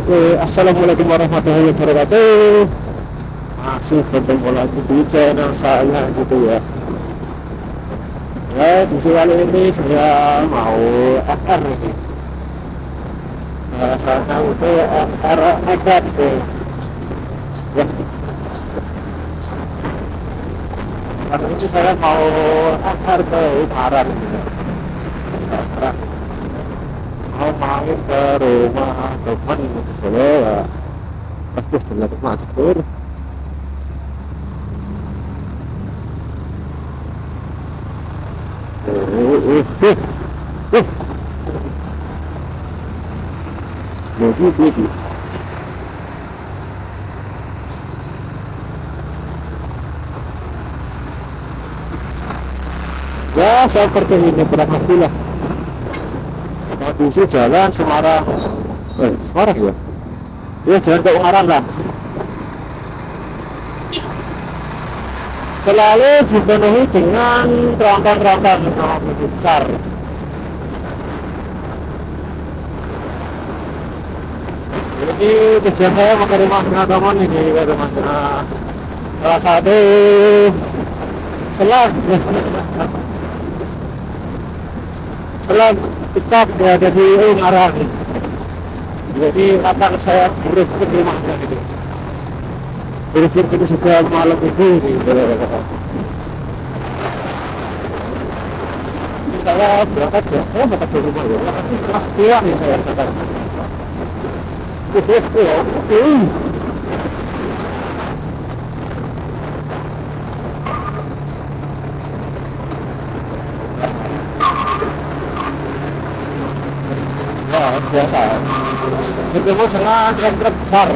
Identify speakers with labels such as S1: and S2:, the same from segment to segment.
S1: Oke, assalamualaikum warahmatullahi wabarakatuh. Masih bertemu lagi di channel saya gitu ya. Ya, di kali ini saya mau FR ini. Bahasanya itu FR iPad ya. Karena itu saya mau FR ke Ungaran gitu. Mau main ke rumah teman gitu loh. Aduh, jalan macet tuh. Begitu. Ya, seperti ini kurang lebih lah. Kondisi jalan Semarang, Semarang ya? Ya, jalan ke Ungaran lah. Selalu dipenuhi dengan tronton-tronton besar. Ini tujuan saya mau ke rumah teman ini, ke rumahnya salah satu selam selam TikTok yang ada di Ungaran. Jadi akan saya buruk ke rumahnya gitu. Buruk itu sudah malam itu gitu. Saya berangkat ke rumah ya. Tapi setengah 9 nih saya berangkat. Wah, biasa. Ketemu dengan truk besar.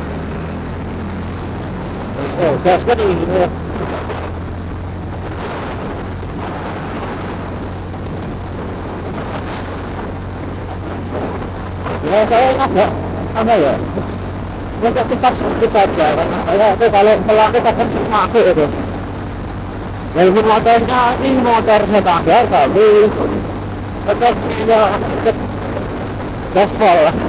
S1: Gas kan ini ya. Ya saya agak apa ya? Agak cepat sedikit saja karena saya itu kalau pelan kadang semangat itu. Walaupun motornya ini motor standar tapi tetap ya gaspol lah.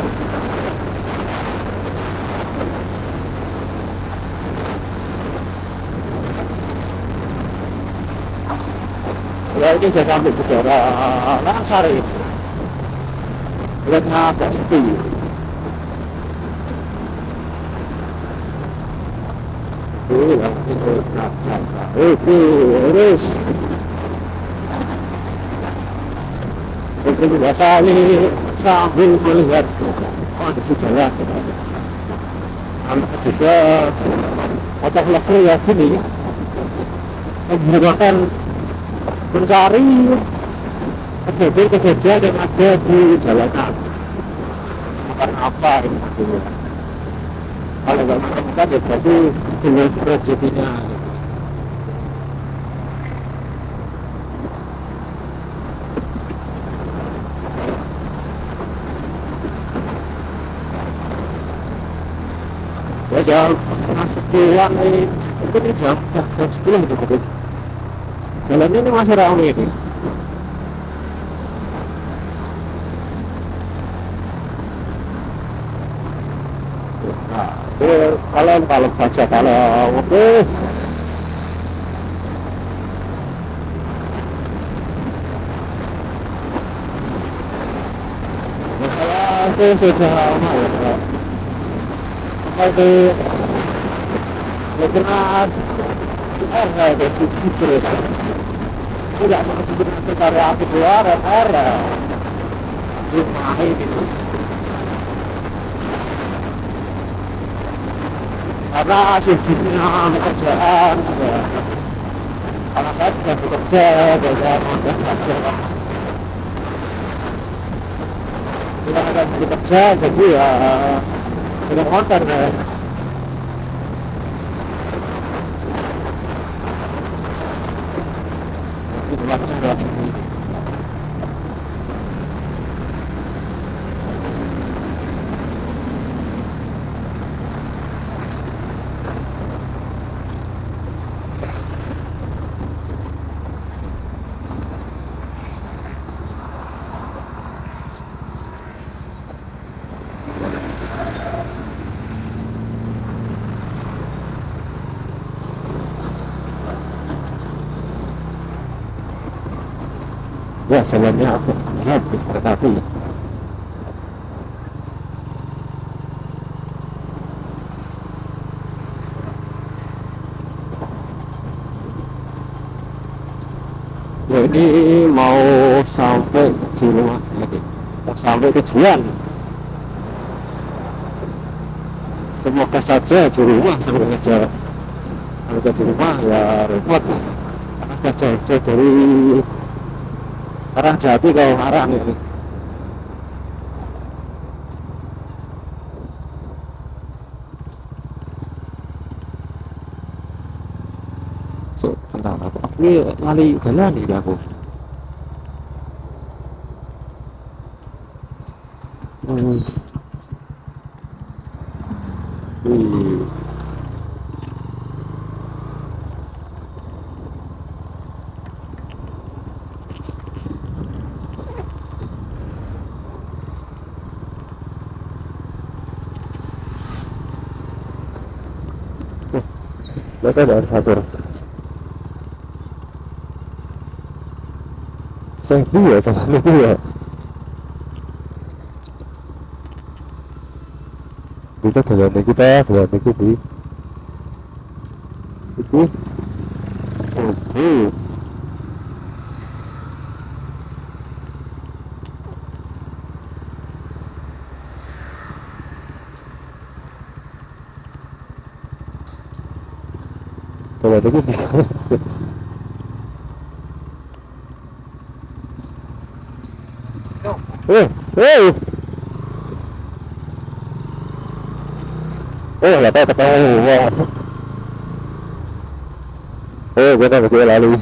S1: Ya ini saya sampai di daerah Langsari. Jalannya agak sepi. Oke, terus seperti biasa ini sambil melihat kondisi jalan. Ada juga motovlogger ya gini menggunakan mencari kejadian-kejadian yang ada di jalanan. Bukan apa ini gitu. Kalau nggak menemukan ya berarti dengan rezekinya. Ya jam setengah 10-an ini, mungkin jam 10 gitu. Jalannya ini masih ramai ini. Nah, kalau saja kalau oke. Masalah itu sudah lama ya Pak. Apa itu pernah R saya itu terus tidak sempat cari api keluar R rumah ini karena sibuknya pekerjaan ya. Karena saya juga bekerja dan mau saja tidak ada bekerja jadi ya sudah motor ya. Ini tempatnya adalah sendiri. Ya jalannya agak berat berkati. Ya ini mau sampai di rumah lagi, mau sampai tujuan. Semoga saja di rumah, semoga saja. Kalau di rumah ya repot, karena sudah jauh-jauh dari Karangjati ke Ungaran ini. So, bentar aku lali jalan nih aku. Wih. Lihat ada elevator. Saya dia sama dia. Kita jalan di itu. Oke. Jalan di. Hey. Oh, nggak tahu ketemu. Oh, gue tahu gue lalu.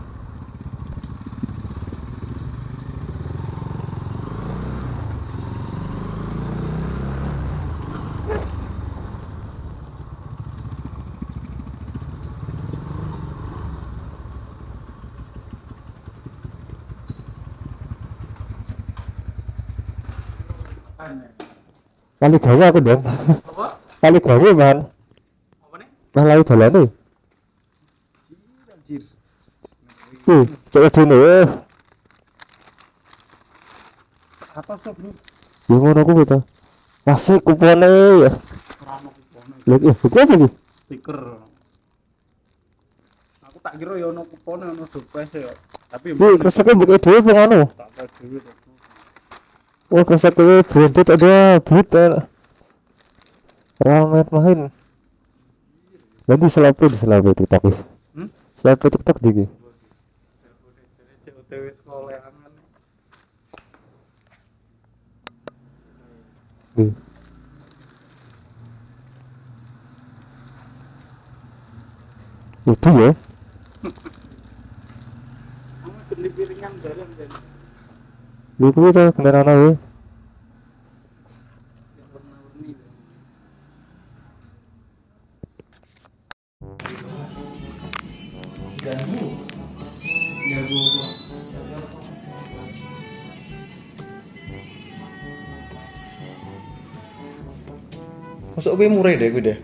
S1: Kali gawe aku dong.
S2: Apa?
S1: Kali gawe man.
S2: Apa nih?
S1: Nah lalu jalan nih.
S2: Anjir.
S1: Coba dulu.
S2: Apa sob lu?
S1: Ya ngono aku gitu. Kasih kuponnya ya.
S2: Rano kupone.
S1: Lagi, itu apa lagi?
S2: Stiker. Aku tak kira ya ono kupone ono surprise ya. Tapi
S1: Iya, keresaknya buka dhewe apa ngono?
S2: tak tahu dhewe to.
S1: Oh, keresaknya branded ada berita. Ramet main. Nanti selape TikTok ya. Selape TikTok digi.
S2: OTW sekolah angan.
S1: Di. Itu ya.
S2: Kamu beli piringan jalan dan
S1: Lu kuwi ta kendaraan ae.
S2: yang warna-warni. Jago.
S3: Masuk gue murai deh gue deh.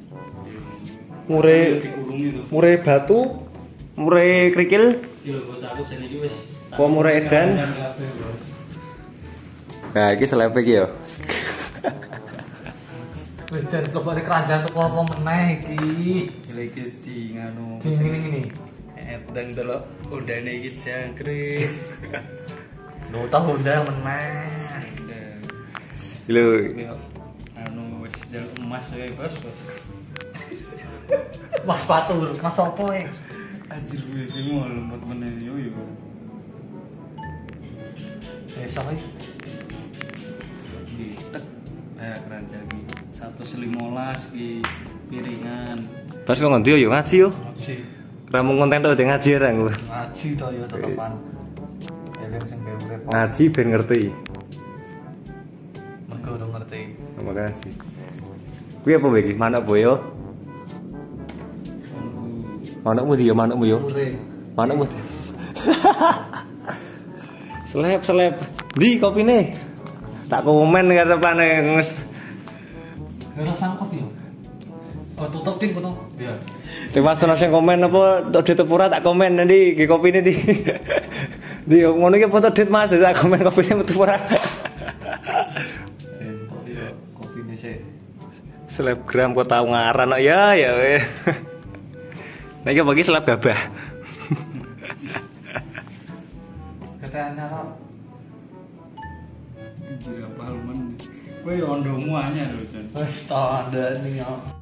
S3: Murai batu, murai kerikil,
S2: Iya, bos aku jane iki wis.
S3: kok murai edan. Nah, iki selepe iki yo.
S4: Wis jan coba di kerajaan tuh apa meneh iki.
S2: Iki di nganu.
S4: Di ngene-ngene.
S2: Edang delok udane iki jangkrik.
S4: Lho tahu ndang meneh.
S3: Lho,
S2: Anu wis jaluk emas wae, Bos.
S4: Mas sepatu lho, mas opo e?
S2: Anjir gue bingung lemot meneh yo yo.
S4: Besok iki.
S2: Di tek keranjang iki 115 ki piringan.
S3: pas kok ngendi yo ngaji yo.
S4: Ngaji.
S3: Ramu konten tok ngaji ora aku.
S4: Ngaji to ya tetepan. Eling sing gawe urip.
S3: Ngaji ben ngerti.
S4: Mergo ora ngerti.
S3: Terima kasih. Kuwi apa iki? Manuk boyo. Manukmu dia, manukmu yo.
S4: Ure.
S3: Manukmu. Seleb. Di kopine. Tak komen karepane nges.
S4: Ora sangkut yo. Oh tutup ding kono. Iya.
S3: Terima kasih sing komen apa tok ditepura tak komen nanti di kopine di. Dia ngono iki foto dit Mas, tak komen kopine metu ora.
S4: Iya, kopine sih.
S3: Selebgram kok tau ngaran kok ya weh. Nek iki bagi seleb gabah.
S4: Katanya kok
S2: Anjir apa lu men. Kowe yo ndomu anyar lho, Jan.
S4: wis tak ada ning